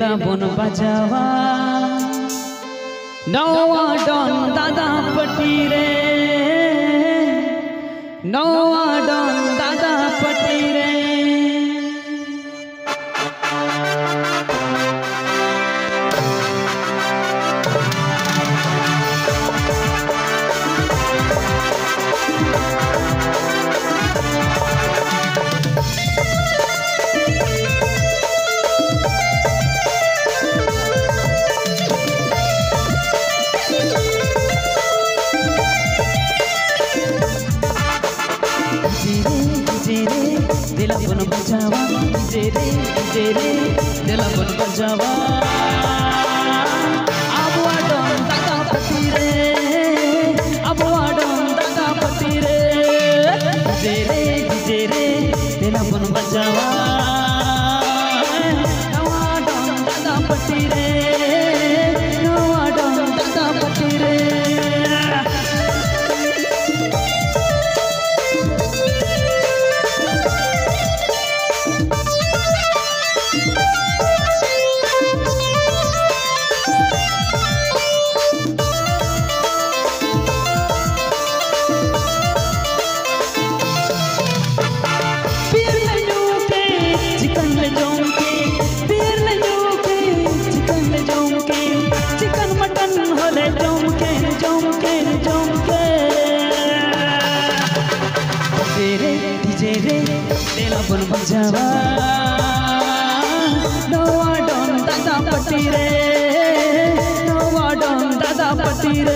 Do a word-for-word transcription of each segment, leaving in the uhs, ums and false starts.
दिला बन बजावा नौवा डॉन दादा पटी रे नौवा डॉन दादा पटी रे दिला बन बजावा जे रे जे रे दिला बन बजावा अबुआ डॉन दादा पटी रे अबुआ डॉन दादा पटी रे जे रे जे रे दिला बन बजावा नवा डॉन दादा पटी रे नवा डॉन दादा पटी रे दिला बन बजावा नवा डॉन दादा पटी रे नवा डॉन दादा पटी रे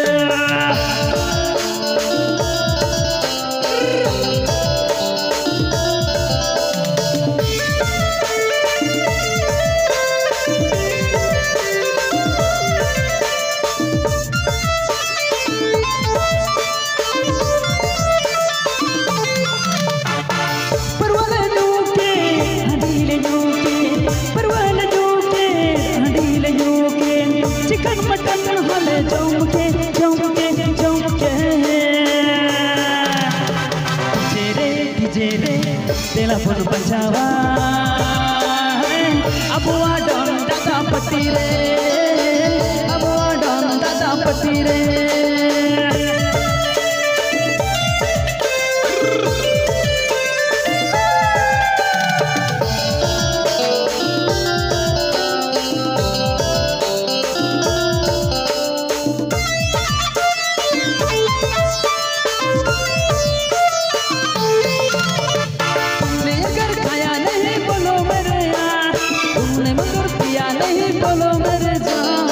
चिकन मटन हले चौंके चौंके चौंके जेरे जेरे दिला बन बजावा अबुआ डॉन दादा पटी रे अबुआ डॉन दादा पटी रे बोलो मेरे जान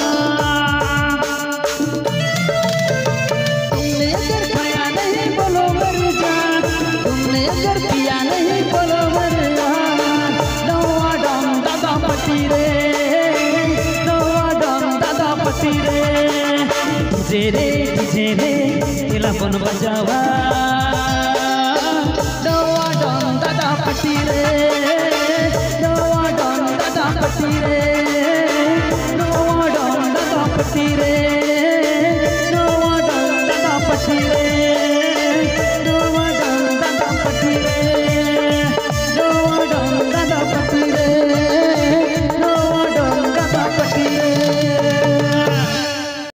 तुमने अगर खाया नहीं बोलो मेरे जान तुमने अगर पिया नहीं बोलो मेरे जान नवा डॉन दादा पटी रे नवा डॉन दादा पटी रे जे रे जे रे दिला बन बजावा नवा डॉन दादा पटी रे नवा डॉन दादा पटी रे पटी रे नवा डॉन दादा पटी रे